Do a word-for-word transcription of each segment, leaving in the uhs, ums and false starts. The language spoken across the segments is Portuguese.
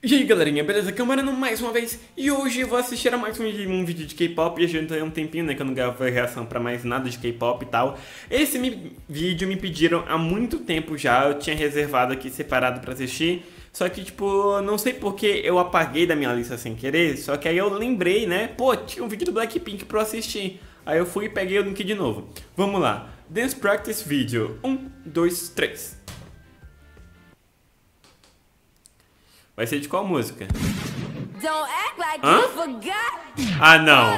E aí galerinha, beleza? Camarano mais uma vez. E hoje eu vou assistir a mais um, um vídeo de K-pop. E a gente tem um tempinho, né, que eu não gravo reação pra mais nada de K-pop e tal. Esse me, vídeo me pediram há muito tempo já. Eu tinha reservado aqui separado pra assistir. Só que, tipo, não sei porque eu apaguei da minha lista sem querer. Só que aí eu lembrei, né? Pô, tinha um vídeo do Blackpink pra eu assistir. Aí eu fui e peguei o link de novo. Vamos lá. Dance Practice Video. Um, dois, três. Vai ser de qual música? Hã? Ah, não.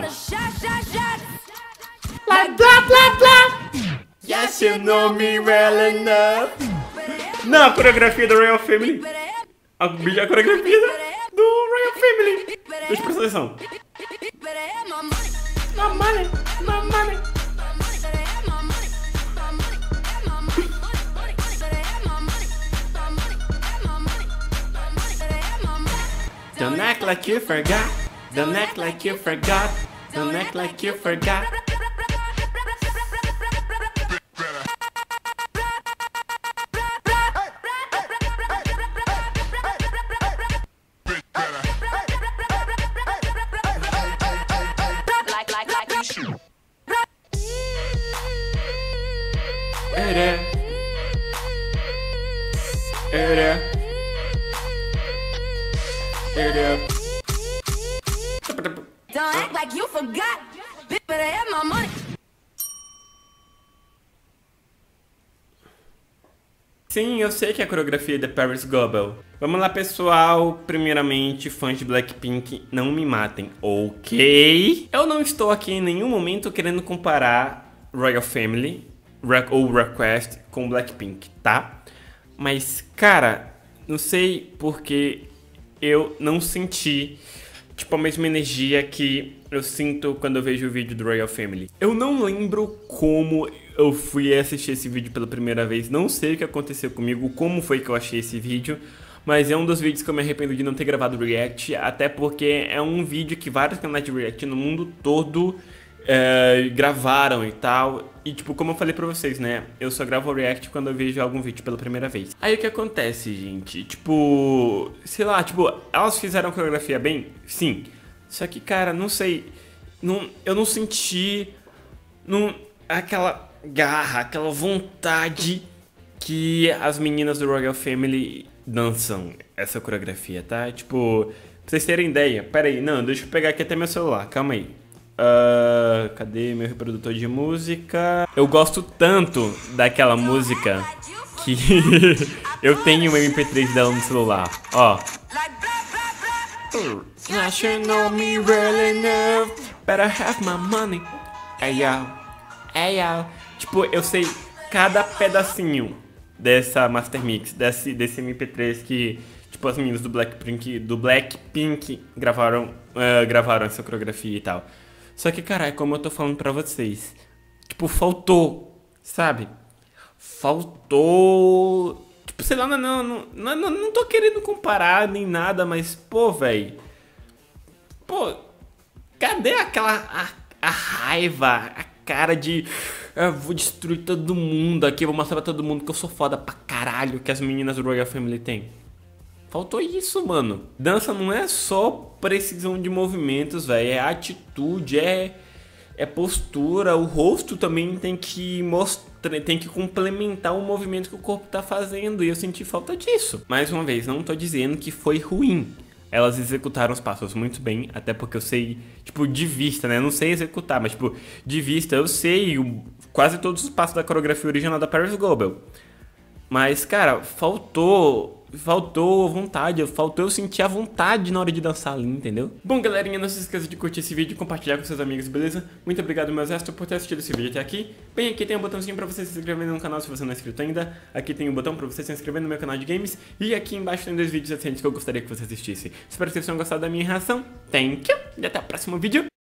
Blá, blá, blá, blá. Yes, you know me well enough. Não, a coreografia do Royal Family. A, a coreografia do Royal Family. Deixa eu prestar atenção. My money, my money. Don't act like you forgot. Don't act like you forgot. Don't act like you forgot. Era. Era. Don't act like you forgot. Better have my money. Sim, eu sei que é a coreografia é da Paris Goebel. Vamos lá, pessoal. Primeiramente, fãs de Blackpink, não me matem, ok? Eu não estou aqui em nenhum momento querendo comparar Royal Family ou Request com Blackpink, tá? Mas, cara, não sei porque eu não senti, tipo, a mesma energia que eu sinto quando eu vejo o vídeo do Royal Family. Eu não lembro como eu fui assistir esse vídeo pela primeira vez. Não sei o que aconteceu comigo, como foi que eu achei esse vídeo. Mas é um dos vídeos que eu me arrependo de não ter gravado react. Até porque é um vídeo que vários canais de react no mundo todo é, gravaram e tal. E tipo, como eu falei pra vocês, né? Eu só gravo react quando eu vejo algum vídeo pela primeira vez. Aí o que acontece, gente? Tipo, sei lá, tipo, elas fizeram a coreografia bem? Sim. Só que, cara, não sei. Não, eu não senti não, aquela garra, aquela vontade que as meninas do Royal Family dançam essa coreografia, tá? Tipo, pra vocês terem ideia. Pera aí, não, deixa eu pegar aqui até meu celular, calma aí. Uh, cadê meu reprodutor de música? Eu gosto tanto daquela música que eu tenho o M P três dela no celular. Ó. You know me well enough. Better have my money. Hey yo, hey yo. Tipo, eu sei cada pedacinho dessa Master Mix, desse, desse M P três que, tipo, as meninas do Blackpink, do Blackpink gravaram, uh, gravaram essa coreografia e tal. Só que, caralho, como eu tô falando pra vocês, tipo, faltou, sabe? Faltou... Tipo, sei lá, não, não, não, não, não tô querendo comparar nem nada, mas, pô, velho... Pô, cadê aquela... A, a raiva, a cara de... Eu vou destruir todo mundo aqui, vou mostrar pra todo mundo que eu sou foda pra caralho, que as meninas do Royal Family têm. Faltou isso, mano. Dança não é só precisão de movimentos, velho. É atitude, é, é postura. O rosto também tem que mostrar, tem que complementar o movimento que o corpo tá fazendo. E eu senti falta disso. Mais uma vez, não tô dizendo que foi ruim. Elas executaram os passos muito bem, até porque eu sei, tipo, de vista, né? Eu não sei executar, mas, tipo, de vista eu sei o, quase todos os passos da coreografia original da Paris Goebel. Mas, cara, faltou... Faltou vontade, faltou eu sentir a vontade na hora de dançar ali, entendeu? Bom, galerinha, não se esqueça de curtir esse vídeo e compartilhar com seus amigos, beleza? Muito obrigado, meu exército, por ter assistido esse vídeo até aqui. Bem, aqui tem um botãozinho pra você se inscrever no canal se você não é inscrito ainda. Aqui tem um botão pra você se inscrever no meu canal de games. E aqui embaixo tem dois vídeos recentes que eu gostaria que você assistisse. Espero que vocês tenham gostado da minha reação. Thank you! E até o próximo vídeo.